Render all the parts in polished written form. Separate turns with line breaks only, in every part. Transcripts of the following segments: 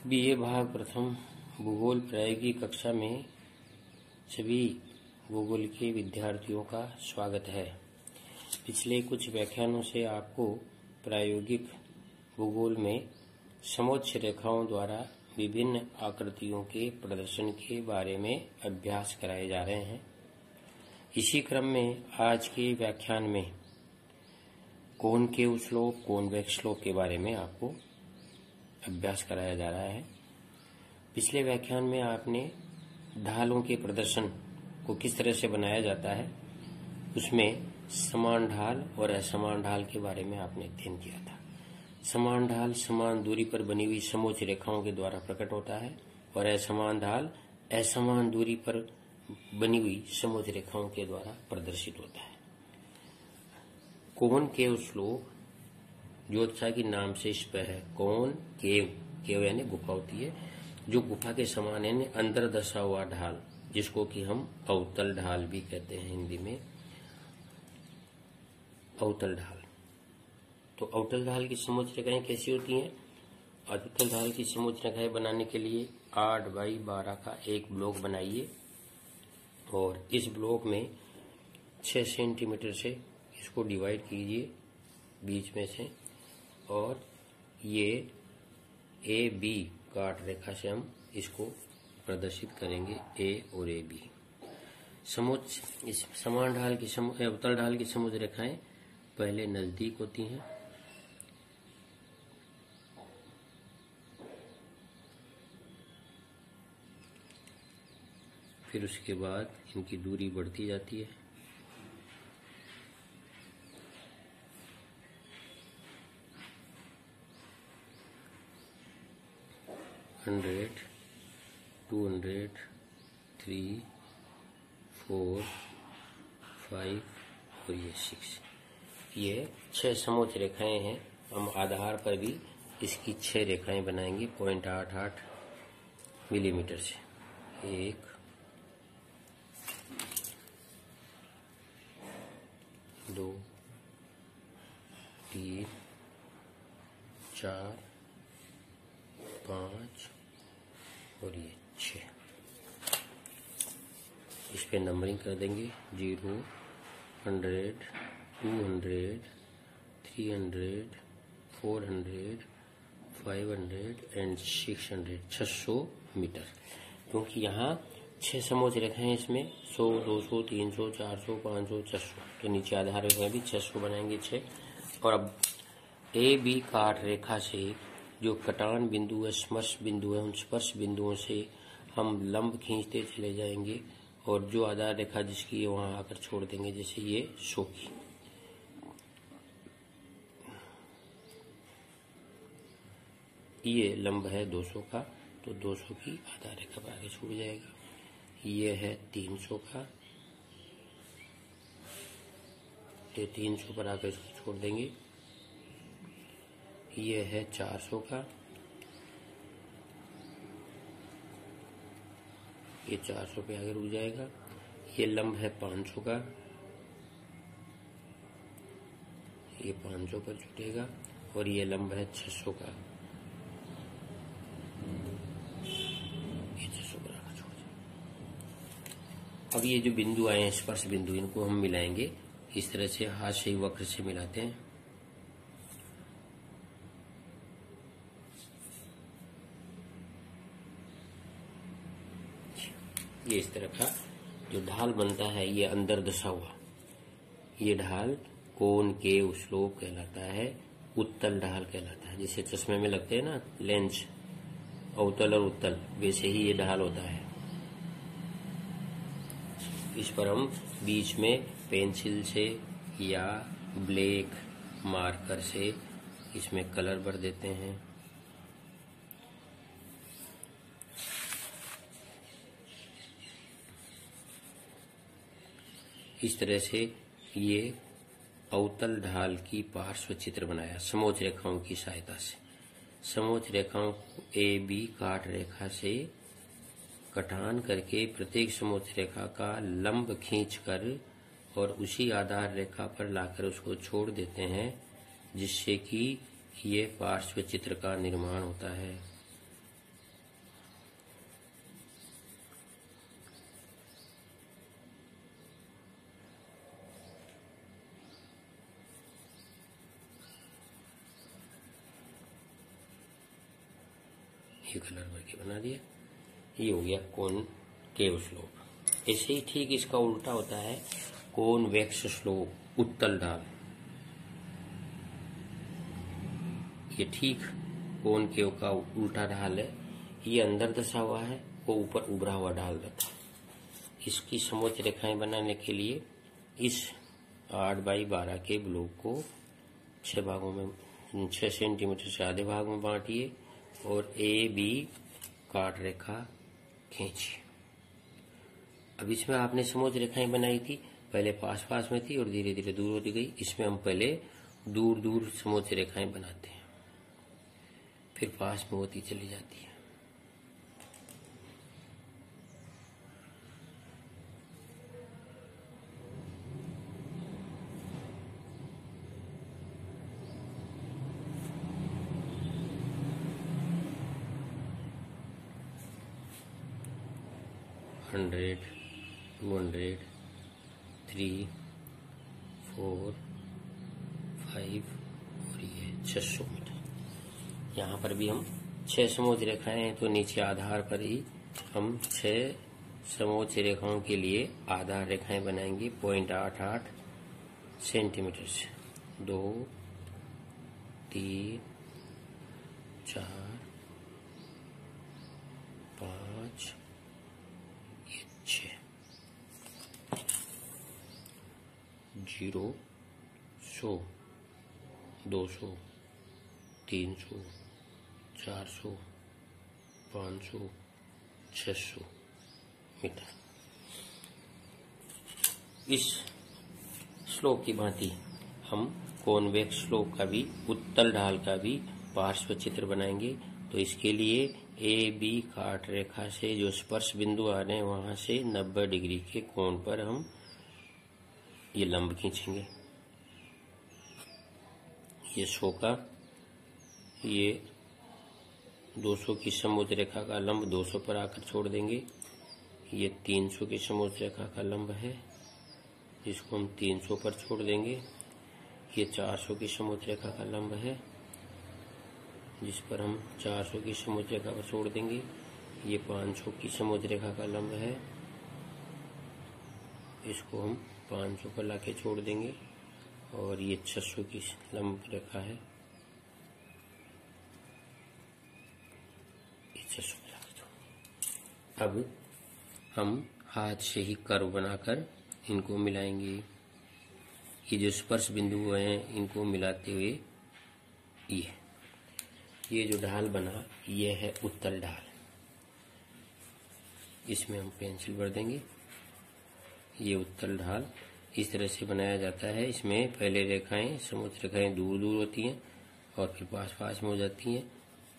BA भाग प्रथम भूगोल प्रायोगिक कक्षा में सभी भूगोल के विद्यार्थियों का स्वागत है। पिछले कुछ व्याख्यानों से आपको प्रायोगिक भूगोल में समोच्च रेखाओं द्वारा विभिन्न आकृतियों के प्रदर्शन के बारे में अभ्यास कराए जा रहे हैं। इसी क्रम में आज के व्याख्यान में कॉनकेव स्लोप, कॉन्वेक्स स्लोप के बारे में आपको अभ्यास कराया जा रहा है। पिछले व्याख्यान में आपने ढालों के प्रदर्शन को किस तरह से बनाया जाता है, उसमें समान ढाल और असमान ढाल के बारे में आपने अध्ययन किया था। समान ढाल समान दूरी पर बनी हुई समोच्च रेखाओं के द्वारा प्रकट होता है और असमान ढाल असमान दूरी पर बनी हुई समोच्च रेखाओं के द्वारा प्रदर्शित होता है। कॉनकेव स्लोप ज्योतिषा के नाम से इस पर है। केव यानी गुफा होती है, जो गुफा के समान है, अंदर दसा हुआ ढाल, जिसको कि हम अवतल ढाल भी कहते हैं हिंदी में, अवतल ढाल। तो अवतल ढाल की समोच्च रेखाएं कैसी होती हैं? अवतल ढाल की समोच्च रेखाएं बनाने के लिए 8 बाई 12 का एक ब्लॉक बनाइए और इस ब्लॉक में 6 सेंटीमीटर से इसको डिवाइड कीजिए बीच में से, और ये ए बी काट रेखा से हम इसको प्रदर्शित करेंगे, ए और ए बी। समोच्च इस समान ढाल की अवतल ढाल की समोच्च रेखाएं पहले नजदीक होती हैं, फिर उसके बाद इनकी दूरी बढ़ती जाती है। हंड्रेड, 200, 3, 4, 5 और ये 6। ये 6 समोच्च रेखाएं हैं। हम आधार पर भी इसकी 6 रेखाएं बनाएंगे 0.88 मिलीमीटर से। 1, 2, 3, 4, 5 और ये 6। इस पे नंबरिंग कर देंगे 0, 100, 200, 300, 400, 500 एंड 600, 600 मीटर। क्योंकि यहाँ 6 समोच्च रेखाएं, इसमें 100, 200, 300, 400, 500, 600, तो नीचे आधार रेखा भी 600 बनाएंगे 6। और अब ए बी काट रेखा से जो कटान बिंदु है, स्पर्श बिंदु है, उन स्पर्श बिंदुओं से हम लंब खींचते चले जाएंगे और जो आधार रेखा जिसकी है वहां आकर छोड़ देंगे, जैसे ये 100 की। ये लंब है 200 का, तो 200 की आधार रेखा पर आगे छूट जाएगा। ये है 300 का, ये 300 पर आकर इसको छोड़ देंगे। ये है 400 का, ये 400 पे आगे रुक जाएगा। ये लंब है 500 का, ये 500 पर छूटेगा। और ये लंब है 600 का, ये 600 पर आकर छोड़ जाएगा। अब ये जो बिंदु आए हैं स्पर्श बिंदु, इनको हम मिलाएंगे इस तरह से, हाथ से ही वक्र से मिलाते हैं। ये इस तरह का जो ढाल बनता है, ये अंदर दसा हुआ, ये ढाल कॉनकेव स्लोप कहलाता है, उत्तल ढाल कहलाता है। जैसे चश्मे में लगते हैं ना लेंस, अवतल और उत्तल, वैसे ही ये ढाल होता है। इस पर हम बीच में पेंसिल से या ब्लैक मार्कर से इसमें कलर भर देते हैं। इस तरह से ये अवतल ढाल की पार्श्व चित्र बनाया समोच्च रेखाओं की सहायता से। समोच्च रेखाओं को ए बी काट रेखा से कटान करके प्रत्येक समोच्च रेखा का लंब खींचकर और उसी आधार रेखा पर लाकर उसको छोड़ देते हैं, जिससे कि ये पार्श्व चित्र का निर्माण होता है। ये कलर भर के बना दिया। ये हो गया कॉनकेव स्लोप। ऐसे ही ठीक इसका उल्टा होता है कॉन्वेक्स स्लोप, उत्तल ढाल। ये ठीक कॉनकेव का उल्टा ढाल है। ये अंदर दसा हुआ है, वो ऊपर उभरा हुआ ढाल रहता है। इसकी समोच्च रेखाएं बनाने के लिए इस 8x12 के ब्लॉक को 6 भागों में 6 सेंटीमीटर से आधे भाग में बांटिए और AB काट रेखा खींचिए। अब इसमें आपने समोच्च रेखाएं बनाई थी, पहले पास पास में थी और धीरे धीरे दूर होती गई। इसमें हम पहले दूर दूर समोच्च रेखाएं बनाते हैं, फिर पास में होती चली जाती है। $100, $200, 3, 4, 5 और ये 600 मीटर। यहाँ पर भी हम 6 समोच्च रेखाएं हैं, तो नीचे आधार पर ही हम 6 समोच्च रेखाओं के लिए आधार रेखाएं बनाएंगे 0.88 सेंटीमीटर से। 2, 3, 4, 5, 6। 0, 100, 200, 300, 400, 500, 600 मीटर। इस श्लोक की भांति हम कॉन्वेक्स श्लोक का भी, उत्तल ढाल का भी पार्श्व चित्र बनाएंगे। तो इसके लिए AB काट रेखा से जो स्पर्श बिंदु आ रहे हैं वहां से 90 डिग्री के कोण पर हम ये लंब खींचेंगे। ये 100 का, ये 200 की समोच्च रेखा का लंब 200 पर आकर छोड़ देंगे। ये 300 की समोच्च रेखा का लंब है, जिसको हम 300 पर छोड़ देंगे। ये 400 की समोच्च रेखा का लंब है, जिस पर हम 400 की समोच्च रेखा पर छोड़ देंगे। ये 500 की समोच्च रेखा का लंब है, इसको हम 500 पर लाके छोड़ देंगे। और ये 600 की लंब रेखा है, ये 600 पर लाके छोड़। अब हम हाथ से ही कर्व बनाकर इनको मिलाएंगे। ये जो स्पर्श बिंदु हैं इनको मिलाते हुए ये जो ढाल बना, ये है उत्तल ढाल। इसमें हम पेंसिल भर देंगे। ये उत्तल ढाल इस तरह से बनाया जाता है। इसमें पहले रेखाएं, समोच्च रेखाएं दूर दूर होती हैं और फिर पास पास में हो जाती हैं।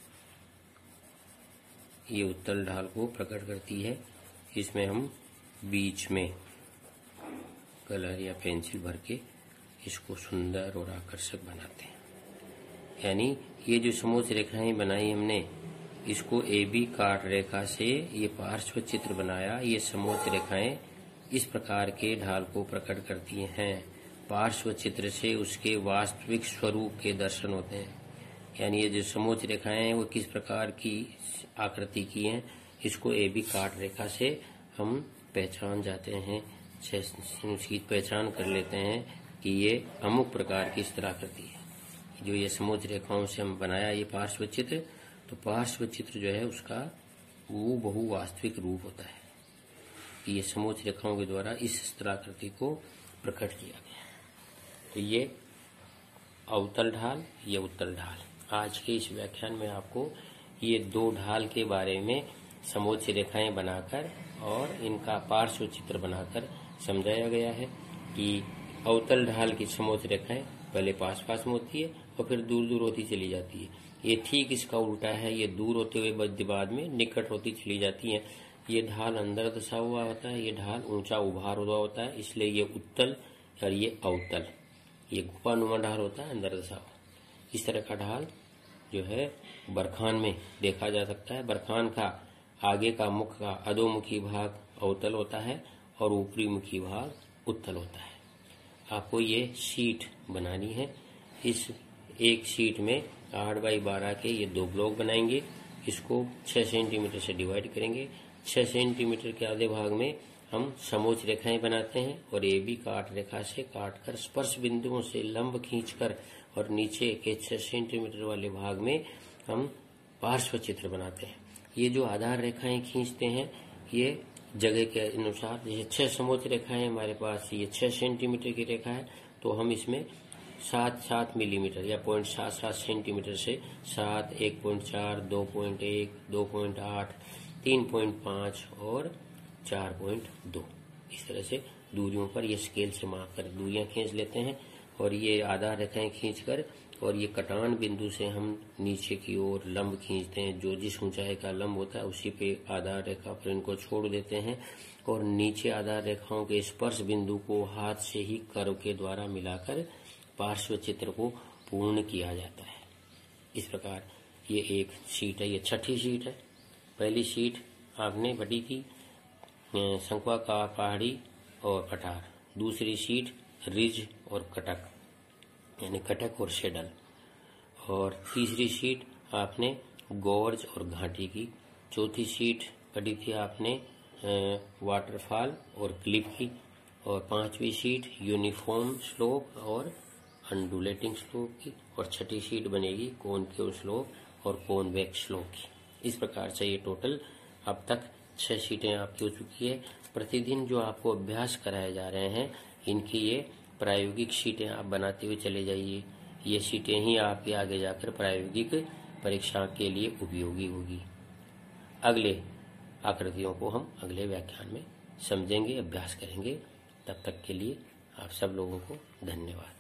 ये उत्तल ढाल को प्रकट करती है। इसमें हम बीच में कलर या पेंसिल भर के इसको सुंदर और आकर्षक बनाते हैं। यानी ये जो समोच्च रेखाएं बनाई हमने, इसको AB काट रेखा से ये पार्श्व चित्र बनाया। ये समोच्च रेखाएं इस प्रकार के ढाल को प्रकट करती हैं। पार्श्व चित्र से उसके वास्तविक स्वरूप के दर्शन होते हैं। यानी ये जो समोच्च रेखाएं हैं वो किस प्रकार की आकृति की हैं, इसको AB काट रेखा से हम पहचान जाते हैं, उसकी पहचान कर लेते हैं कि ये अमुक प्रकार की इस तरह आकृति है। जो ये समोच्च रेखाओं से हम बनाया ये पार्श्व चित्र, तो पार्श्व चित्र जो है उसका वो बहु वास्तविक रूप होता है। ये समोच्च रेखाओं के द्वारा इस आकृति को प्रकट किया गया। तो ये अवतल ढाल, ये उत्तल ढाल। आज के इस व्याख्यान में आपको ये दो ढाल के बारे में समोच्च रेखाएं बनाकर और इनका पार्श्व चित्र बनाकर समझाया गया है कि अवतल ढाल की समोच्च रेखाएं पहले पास पास में होती है और फिर दूर दूर होती चली जाती है। ये ठीक इसका उल्टा है, ये दूर होते हुए बाद में निकट होती चली जाती है। ये ढाल अंदर दसा हुआ होता है, ये ढाल ऊंचा उभार हुआ होता है, इसलिए ये उत्तल और ये अवतल। ये गुफानुमा ढाल होता है अंदर दसा हुआ। इस तरह का ढाल जो है बरखान में देखा जा सकता है। बरखान का आगे का मुख का अधोमुखी भाग अवतल होता है और ऊपरी मुखी भाग उत्तल होता है। आपको ये शीट बनानी है। इस एक शीट में 8x12 के ये दो ब्लॉक बनाएंगे। इसको 6 सेंटीमीटर से डिवाइड करेंगे। 6 सेंटीमीटर के आधे भाग में हम समोच्च रेखाएं बनाते हैं और ए बी काट रेखा से काटकर स्पर्श बिंदुओं से लंब खींचकर और नीचे के 6 सेंटीमीटर वाले भाग में हम पार्श्व चित्र बनाते हैं। ये जो आधार रेखाएं खींचते हैं ये जगह के अनुसार, जैसे 6 समोच्च रेखाएं हमारे पास, ये 6 सेंटीमीटर की रेखा है तो हम इसमें 7 मिलीमीटर या 0.77 सेंटीमीटर से 7, 1.4, 2.1, 2.8, 3.5 और 4.2 इस तरह से दूरियों पर ये स्केल से माप कर दूरियां खींच लेते हैं और ये आधार रेखाएं खींचकर और ये कटान बिंदु से हम नीचे की ओर लंब खींचते हैं। जो जिस ऊंचाई का लंब होता है उसी पे आधार रेखा पर इनको छोड़ देते हैं और नीचे आधार रेखाओं के स्पर्श बिंदु को हाथ से ही कर्व के द्वारा मिलाकर पार्श्व चित्र को पूर्ण किया जाता है। इस प्रकार ये एक शीट है, ये छठी शीट है। पहली शीट आपने पढ़ी थी शंक्वाकार पहाड़ी और पठार। दूसरी शीट रिज और कटक यानी कटक और शेडल। और तीसरी शीट आपने गोर्ज और घाटी की। चौथी शीट पढ़ी थी आपने वाटरफॉल और क्लिफ की। और पांचवी शीट यूनिफॉर्म स्लोप और अंडुलेटिंग स्लोप की। और छठी शीट बनेगी कॉनकेव स्लोप और कॉन्वेक्स स्लोप की। इस प्रकार से ये टोटल अब तक 6 शीटें आपकी हो चुकी है। प्रतिदिन जो आपको अभ्यास कराए जा रहे हैं इनकी ये प्रायोगिक शीटें आप बनाते हुए चले जाइए। ये शीटें ही आपके आगे जाकर प्रायोगिक परीक्षा के लिए उपयोगी होगी। अगले आकृतियों को हम अगले व्याख्यान में समझेंगे, अभ्यास करेंगे। तब तक के लिए आप सब लोगों को धन्यवाद।